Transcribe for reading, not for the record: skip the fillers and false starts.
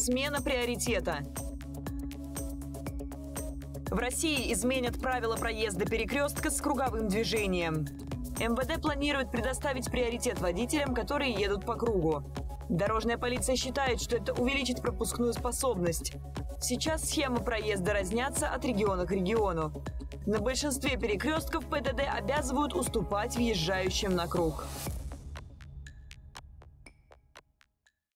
смена приоритета. В России изменят правила проезда перекрестка с круговым движением. МВД планирует предоставить приоритет водителям, которые едут по кругу. Дорожная полиция считает, что это увеличит пропускную способность. Сейчас схемы проезда разнятся от региона к региону. На большинстве перекрестков ПДД обязывают уступать въезжающим на круг.